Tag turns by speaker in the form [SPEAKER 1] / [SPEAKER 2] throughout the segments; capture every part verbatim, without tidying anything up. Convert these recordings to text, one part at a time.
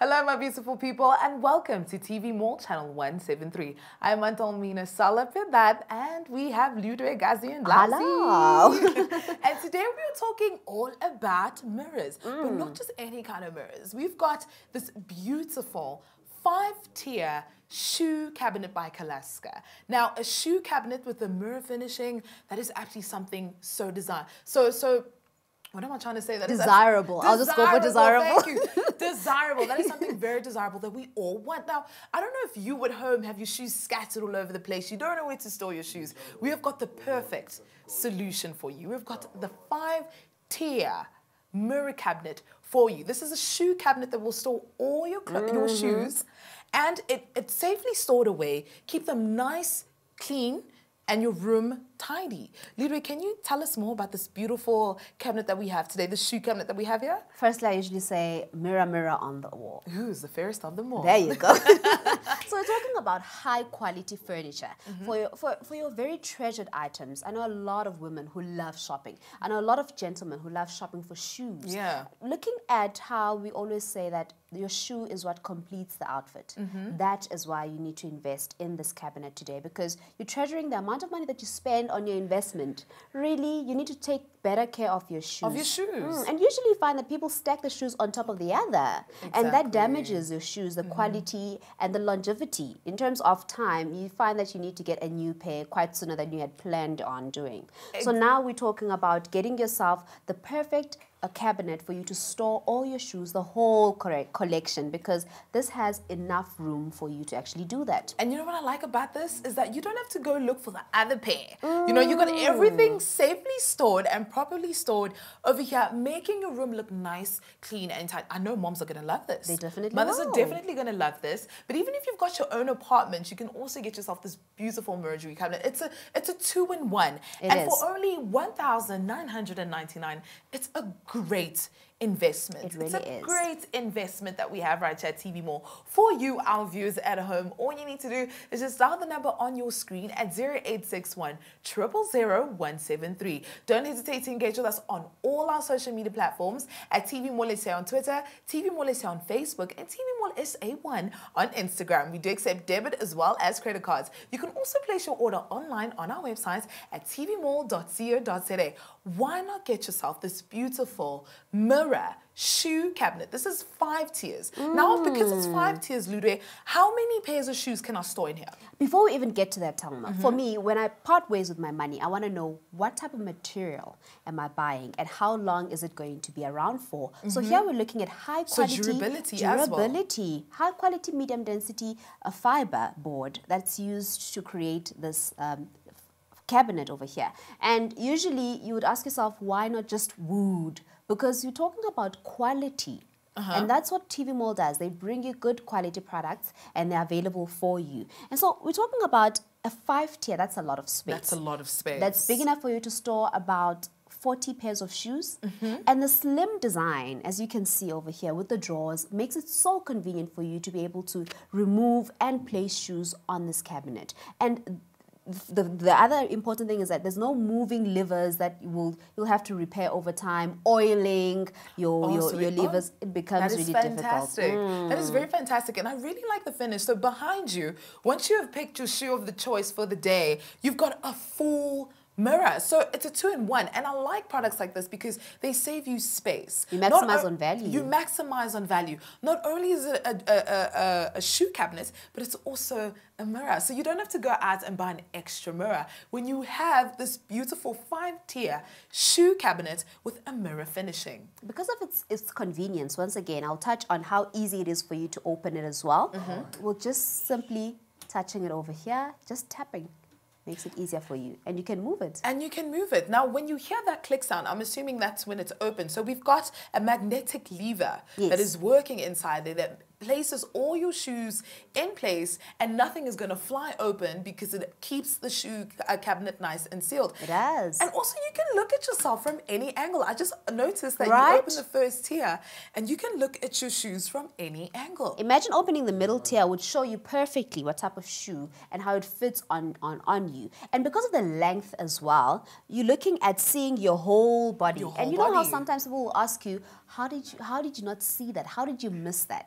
[SPEAKER 1] Hello, my beautiful people, and welcome to T V Mall Channel one seventy-three. I'm Antonina Salapidat, and we have Ludwig Gazi and Lassie.
[SPEAKER 2] Hello.
[SPEAKER 1] And today we are talking all about mirrors, mm. but not just any kind of mirrors. We've got this beautiful five-tier shoe cabinet by Calasca. Now, a shoe cabinet with a mirror finishing, that is actually something so designed. So, so. What am I trying to say? That
[SPEAKER 2] desirable.
[SPEAKER 1] Is
[SPEAKER 2] I'll just go for desirable.
[SPEAKER 1] Thank you. Desirable. That is something very desirable that we all want. Now, I don't know if you at home have your shoes scattered all over the place. You don't know where to store your shoes. We have got the perfect solution for you. We've got the five-tier mirror cabinet for you. This is a shoe cabinet that will store all your, mm-hmm. your shoes, and it, it's safely stored away. Keep them nice, clean, and your room tidy. Ludwig, can you tell us more about this beautiful cabinet that we have today, the shoe cabinet that we have here?
[SPEAKER 2] Firstly, I usually say, mirror, mirror on the wall.
[SPEAKER 1] Who's the fairest of them all?
[SPEAKER 2] There you go. So we're talking about high quality furniture. Mm-hmm. for, your, for, for your very treasured items. I know a lot of women who love shopping. I know a lot of gentlemen who love shopping for shoes.
[SPEAKER 1] Yeah.
[SPEAKER 2] Looking at how we always say that your shoe is what completes the outfit. Mm-hmm. That is why you need to invest in this cabinet today, because you're treasuring the amount of money that you spend on your investment. Really, you need to take better care of your shoes.
[SPEAKER 1] Of your shoes. Mm.
[SPEAKER 2] And usually you find that people stack the shoes on top of the other. Exactly. And that damages your shoes, the mm-hmm. quality and the longevity. In terms of time, you find that you need to get a new pair quite sooner than you had planned on doing. Ex so now we're talking about getting yourself the perfect a cabinet for you to store all your shoes, the whole correct collection, because this has enough room for you to actually do that.
[SPEAKER 1] And you know what I like about this is that you don't have to go look for the other pair. Mm. You know, you got everything safely stored and properly stored over here, making your room look nice, clean, and tight. I know moms are going to love this.
[SPEAKER 2] They definitely
[SPEAKER 1] Mothers
[SPEAKER 2] will.
[SPEAKER 1] are definitely going to love this. But even if you've got your own apartment, you can also get yourself this beautiful mirror cabinet. It's a it's a two-in-one.
[SPEAKER 2] It
[SPEAKER 1] and
[SPEAKER 2] is.
[SPEAKER 1] for only one thousand nine hundred ninety-nine dollars, it's a great investment.
[SPEAKER 2] It really
[SPEAKER 1] it's a
[SPEAKER 2] is.
[SPEAKER 1] great investment that we have right here at T V Mall. For you, our viewers at home, all you need to do is just dial the number on your screen at zero eight six one, zero zero zero, one seven three. Don't hesitate to engage with us on all our social media platforms at T V Mall S A on Twitter, T V Mall S A on Facebook, and T V Mall S A one on Instagram. We do accept debit as well as credit cards. You can also place your order online on our website at t v mall dot co dot za. Why not get yourself this beautiful mirror shoe cabinet? This is five tiers. Mm. Now, because it's five tiers, Ludwig, how many pairs of shoes can I store in here?
[SPEAKER 2] Before we even get to that, Talma,
[SPEAKER 1] mm-hmm.
[SPEAKER 2] for me, when I part ways with my money, I want to know what type of material am I buying and how long is it going to be around for. Mm-hmm. So here we're looking at high quality,
[SPEAKER 1] so durability,
[SPEAKER 2] durability
[SPEAKER 1] as well.
[SPEAKER 2] high quality, medium density uh, fiber board that's used to create this um, cabinet over here. And usually you would ask yourself, why not just wood? Because you're talking about quality. Uh-huh. And that's what T V Mall does. They bring you good quality products and they're available for you. And so we're talking about a five tier. That's a lot of space.
[SPEAKER 1] That's a lot of space.
[SPEAKER 2] That's big enough for you to store about forty pairs of shoes. Mm-hmm. And the slim design, as you can see over here with the drawers, makes it so convenient for you to be able to remove and place shoes on this cabinet. And The, the other important thing is that there's no moving levers that you will you'll have to repair over time. Oiling your
[SPEAKER 1] oh,
[SPEAKER 2] your,
[SPEAKER 1] so
[SPEAKER 2] your
[SPEAKER 1] it,
[SPEAKER 2] levers,
[SPEAKER 1] oh,
[SPEAKER 2] it becomes really
[SPEAKER 1] fantastic.
[SPEAKER 2] difficult. Mm.
[SPEAKER 1] That is very fantastic, and I really like the finish. So behind you, once you have picked your shoe of the choice for the day, you've got a full mirror. So it's a two-in-one, and I like products like this because they save you space.
[SPEAKER 2] You maximize on value.
[SPEAKER 1] You maximize on value. Not only is it a, a, a, a shoe cabinet, but it's also a mirror. So you don't have to go out and buy an extra mirror when you have this beautiful five-tier shoe cabinet with a mirror finishing.
[SPEAKER 2] Because of its, its convenience, once again, I'll touch on how easy it is for you to open it as well. Mm-hmm. We'll just simply touching it over here, just tapping. Makes it easier for you, and you can move it.
[SPEAKER 1] And you can move it. Now, when you hear that click sound, I'm assuming that's when it's open. So we've got a magnetic lever yes. that is working inside there that places all your shoes in place, and nothing is going to fly open because it keeps the shoe cabinet nice and sealed.
[SPEAKER 2] It does.
[SPEAKER 1] And also, you can look at yourself from any angle. I just noticed that
[SPEAKER 2] right?
[SPEAKER 1] you open the first tier, and you can look at your shoes from any angle.
[SPEAKER 2] Imagine opening the middle tier would show you perfectly what type of shoe and how it fits on, on, on you. And because of the length as well, you're looking at seeing your whole body.
[SPEAKER 1] Your whole
[SPEAKER 2] and you know
[SPEAKER 1] body.
[SPEAKER 2] how sometimes people will ask you, how did you, how did you not see that? How did you miss that?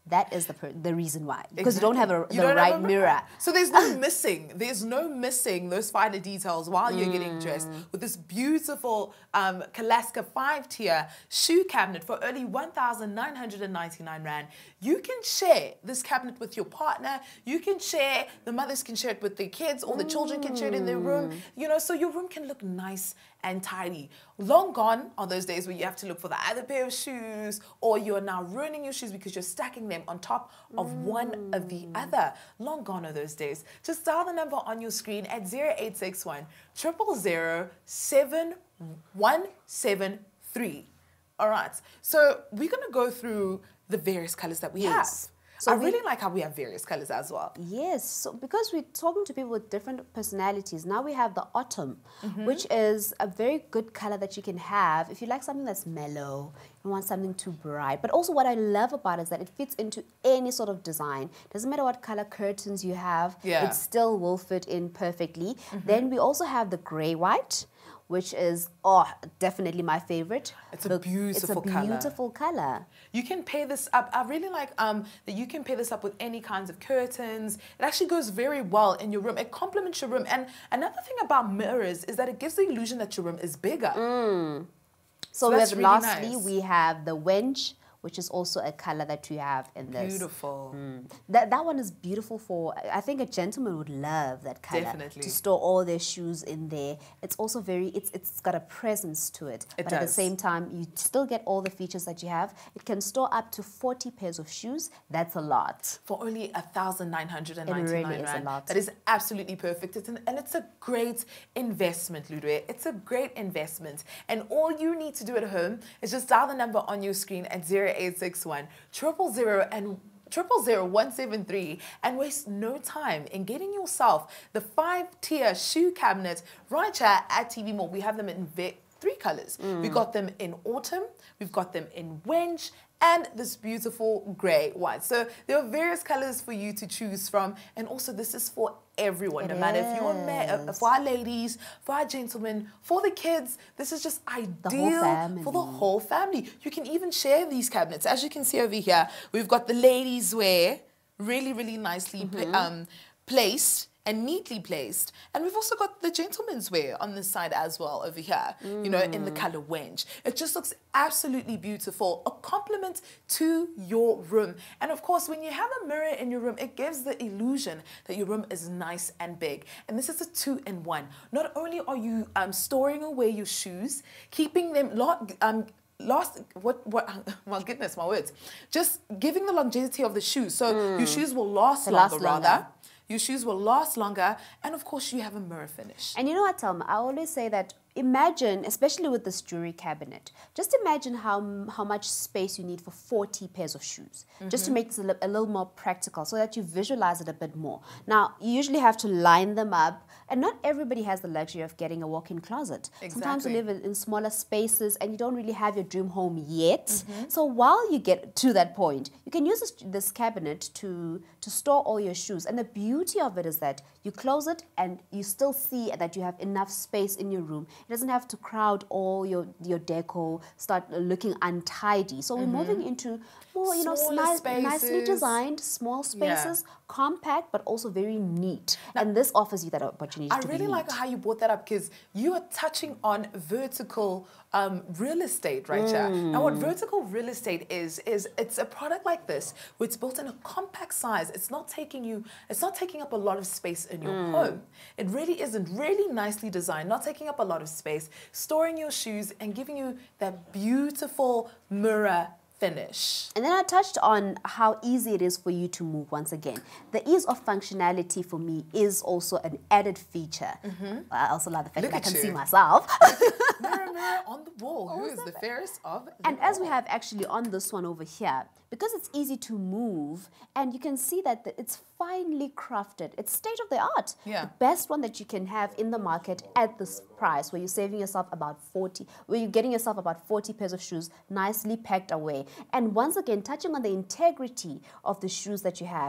[SPEAKER 2] that is the per the reason why. Because
[SPEAKER 1] Exactly.
[SPEAKER 2] you don't have a,
[SPEAKER 1] You
[SPEAKER 2] the
[SPEAKER 1] don't
[SPEAKER 2] right
[SPEAKER 1] have a
[SPEAKER 2] mirror.
[SPEAKER 1] mirror. So there's no missing. There's no missing those finer details while you're getting dressed with this beautiful um, Calasca five-tier shoe cabinet for only one thousand nine hundred ninety-nine rand. You can share this cabinet with your partner. You can share, the mothers can share it with their kids, or the children can share it in their room. You know, so your room can look nice and tidy. Long gone are those days where you have to look for the other pair of shoes, or you're now ruining your shoes because you're stacking them on top of mm. one of the other. Long gone are those days. Just dial the number on your screen at zero eight six one, zero zero zero, seven one seven three. All right, so we're gonna go through the various colors that we
[SPEAKER 2] yes.
[SPEAKER 1] have.
[SPEAKER 2] So
[SPEAKER 1] I
[SPEAKER 2] we,
[SPEAKER 1] really like how we have various colors as well.
[SPEAKER 2] Yes, so because we're talking to people with different personalities, now we have the autumn, mm-hmm. which is a very good color that you can have if you like something that's mellow, you want something too bright. But also what I love about it is that it fits into any sort of design. Doesn't matter what color curtains you have,
[SPEAKER 1] yeah.
[SPEAKER 2] it still will fit in perfectly. Mm-hmm. Then we also have the gray white, which is, oh, definitely my favorite.
[SPEAKER 1] It's a beautiful color.
[SPEAKER 2] It's a beautiful color. color.
[SPEAKER 1] You can pair this up. I really like um, that you can pair this up with any kinds of curtains. It actually goes very well in your room. It complements your room. And another thing about mirrors is that it gives the illusion that your room is bigger.
[SPEAKER 2] Mm. So, so we have, really lastly, nice. we have the Wenge, which is also a color that you have in this.
[SPEAKER 1] Beautiful.
[SPEAKER 2] Mm. That that one is beautiful for, I think a gentleman would love that color.
[SPEAKER 1] Definitely. To
[SPEAKER 2] store all their shoes in there. It's also very, it's it's got a presence to it.
[SPEAKER 1] It
[SPEAKER 2] but
[SPEAKER 1] does.
[SPEAKER 2] At the same time, you still get all the features that you have. It can store up to forty pairs of shoes. That's a lot.
[SPEAKER 1] For only one thousand nine hundred ninety-nine
[SPEAKER 2] it really
[SPEAKER 1] rand.
[SPEAKER 2] is a lot.
[SPEAKER 1] That is absolutely perfect. It's an, and it's a great investment, Ludwig. It's a great investment. And all you need to do at home is just dial the number on your screen at zero eight six one, triple zero and triple zero one seven three and waste no time in getting yourself the five-tier shoe cabinet right here at T V Mall. We have them in three colors. Mm. We've got them in autumn, we've got them in Wenge, and this beautiful grey white. So there are various colors for you to choose from, and also this is for everyone,
[SPEAKER 2] it
[SPEAKER 1] no matter
[SPEAKER 2] is.
[SPEAKER 1] if you're a for our ladies, for our gentlemen, for the kids. This is just ideal
[SPEAKER 2] the
[SPEAKER 1] for the whole family. You can even share these cabinets. As you can see over here, we've got the ladies' wear, really, really nicely mm-hmm. um, placed and neatly placed. And we've also got the gentleman's wear on this side as well over here, mm. you know, in the color Wenge. It just looks absolutely beautiful, a compliment to your room. And of course, when you have a mirror in your room, it gives the illusion that your room is nice and big. And this is a two-in-one. Not only are you um, storing away your shoes, keeping them locked, um, Last, what, what, my goodness, my words. Just giving the longevity of the shoes. So mm. your shoes will last
[SPEAKER 2] to
[SPEAKER 1] longer,
[SPEAKER 2] last
[SPEAKER 1] rather.
[SPEAKER 2] longer.
[SPEAKER 1] Your shoes will last longer. And of course, you have a mirror finish.
[SPEAKER 2] And you know what, Thelma? I always say that imagine, especially with this jewelry cabinet, just imagine how, how much space you need for forty pairs of shoes. Mm-hmm. Just to make this a, li a little more practical so that you visualize it a bit more. Now, you usually have to line them up. And not everybody has the luxury of getting a walk-in closet. Exactly. Sometimes you live in smaller spaces and you don't really have your dream home yet. Mm-hmm. So while you get to that point, you can use this, this cabinet to, to store all your shoes. And the beauty of it is that you close it and you still see that you have enough space in your room. It doesn't have to crowd all your, your deco, start looking untidy. So mm-hmm. we're moving into more, you know, nice, nicely designed, small spaces, yeah. compact, but also very neat. Now, and this offers you that opportunity
[SPEAKER 1] I
[SPEAKER 2] to
[SPEAKER 1] really
[SPEAKER 2] be
[SPEAKER 1] like
[SPEAKER 2] neat.
[SPEAKER 1] how you brought that up, because you are touching on vertical um, real estate right mm. here. Now, what vertical real estate is, is it's a product like this, where it's built in a compact size. It's not taking you, it's not taking up a lot of space in your mm. home. It really isn't. Really nicely designed, not taking up a lot of space, storing your shoes and giving you that beautiful mirror finish.
[SPEAKER 2] And then I touched on how easy it is for you to move once again. The ease of functionality for me is also an added feature. Mm-hmm. I also love the fact
[SPEAKER 1] Look
[SPEAKER 2] that I can
[SPEAKER 1] you.
[SPEAKER 2] see myself.
[SPEAKER 1] Mirror, mirror on the wall. Who is the fairest of the
[SPEAKER 2] And
[SPEAKER 1] wall?
[SPEAKER 2] as we have actually on this one over here, because it's easy to move, and you can see that it's finely crafted. It's state of the art.
[SPEAKER 1] Yeah.
[SPEAKER 2] The best one that you can have in the market at this price, where you're saving yourself about forty, where you're getting yourself about forty pairs of shoes nicely packed away. And once again, touching on the integrity of the shoes that you have,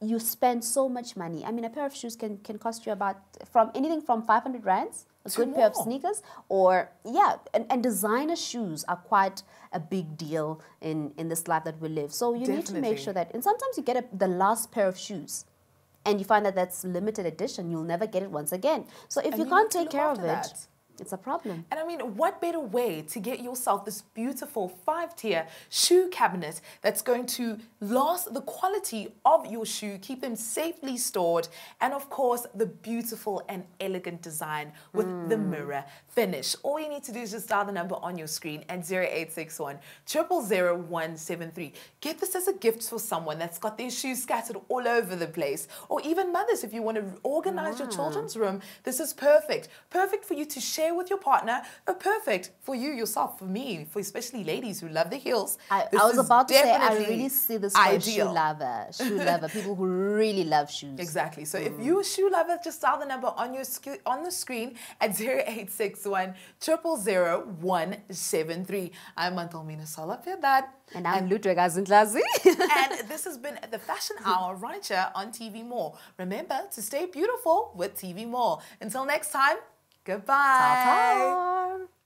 [SPEAKER 2] you spend so much money. I mean, a pair of shoes can, can cost you about from anything from five hundred rands, a
[SPEAKER 1] To
[SPEAKER 2] good pair of
[SPEAKER 1] more.
[SPEAKER 2] sneakers, or yeah, and, and designer shoes are quite a big deal in, in this life that we live. So you need to make
[SPEAKER 1] Definitely.
[SPEAKER 2] sure that, and sometimes you get a, the last pair of shoes, and you find that that's limited edition, you'll never get it once again. So if
[SPEAKER 1] And
[SPEAKER 2] you
[SPEAKER 1] you
[SPEAKER 2] can't
[SPEAKER 1] need to
[SPEAKER 2] take
[SPEAKER 1] look
[SPEAKER 2] care of
[SPEAKER 1] after
[SPEAKER 2] it,
[SPEAKER 1] that.
[SPEAKER 2] it's a problem.
[SPEAKER 1] And I mean, what better way to get yourself this beautiful five-tier shoe cabinet that's going to last the quality of your shoe, keep them safely stored, and of course, the beautiful and elegant design with mm. the mirror finish. All you need to do is just dial the number on your screen at zero eight six one, zero zero zero, one seven three. Get this as a gift for someone that's got their shoes scattered all over the place, or even mothers, if you want to organize
[SPEAKER 2] Yeah.
[SPEAKER 1] your children's room, this is perfect. Perfect for you to share with your partner, or perfect for you yourself, for me, for especially ladies who love the heels.
[SPEAKER 2] I,
[SPEAKER 1] This
[SPEAKER 2] I was
[SPEAKER 1] is
[SPEAKER 2] about to say, I
[SPEAKER 1] definitely
[SPEAKER 2] really see this for a shoe
[SPEAKER 1] ideal.
[SPEAKER 2] lover, shoe lover, people who really love shoes.
[SPEAKER 1] Exactly. So if you're a shoe lover, just dial the number on your sc on the screen at zero eight six one, zero zero zero, one seven three. I'm Antalmina Solapedad.
[SPEAKER 2] And I'm Ludwig Azindlazi.
[SPEAKER 1] And this has been the Fashion Hour right here on T V More. Remember to stay beautiful with T V More. Until next time, goodbye.
[SPEAKER 2] Ta-ta.